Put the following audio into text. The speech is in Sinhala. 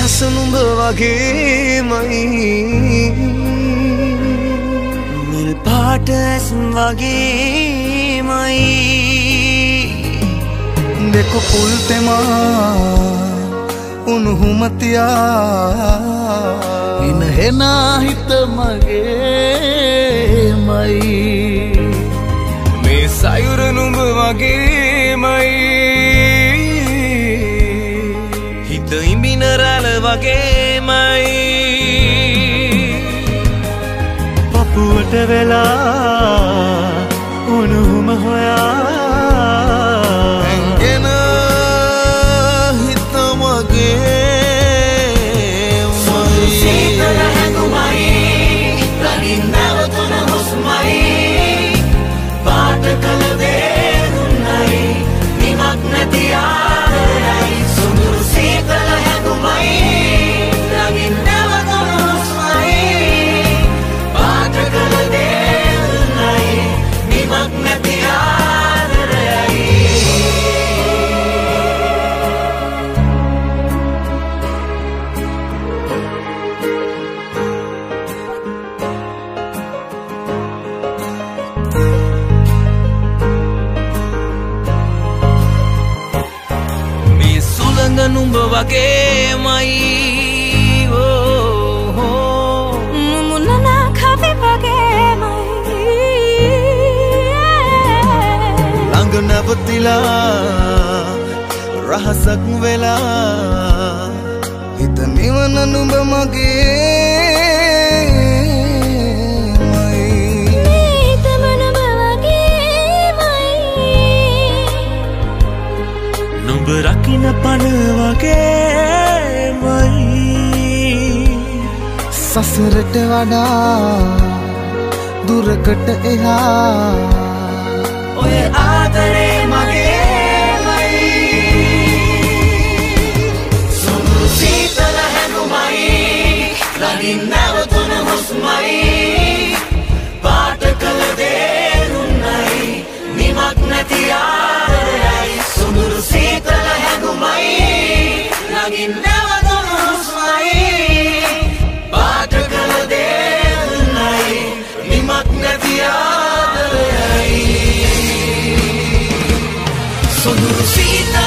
මනස නුඹ වගේමයි නිල් පාට ඇස් වගේමයි දෙක පුල් තෙමා උණුහුම තියා ඉන හෙනා හිත මගේමයි මේ සයුර නුඹ වගේමයි හිත ඉඹින රැළ වගේමයි පපුවට වෙලා උණුහුම හොයා ඇඟෙන හිත මගේමයි සීතල හැඟුමයි රඟින් නැවතුන හුස්මයි පාට කළ දේ දුන්නයි නිමක් නැති ආදරයි සුඳුරු සීතල හැඟුමයි රඟින් නැවතුන හුස්මයි පාට කළ දේ දුන්නයි නිමක් නැති ආදරයි නුඹ වගේමයි මුමුණන කවි වගේමයි ළඟ නැවතිලා රහසක් වෙලා හිත නිවන නුඹ මගේමයි හිතම නුඹ වගේමයි නුඹ රකින්න පණ වගේමයි සසරට වඩා දුරකට එහා ඔය ආදරේ මගේමයි සුඳුරු සීතල හැඟුමයි රඟින් නැවතුන හුස්මයි පාට කළ දේ දුන්නයි නිමක් නැති ආදරයයි සුඳුරු සීතල හැඟුමයි රඟින් නැවතුන හුස්මයි පාට කළ දේ දුන්නයි නිමක් නැති ආදරයයි සුඳුරු සීතල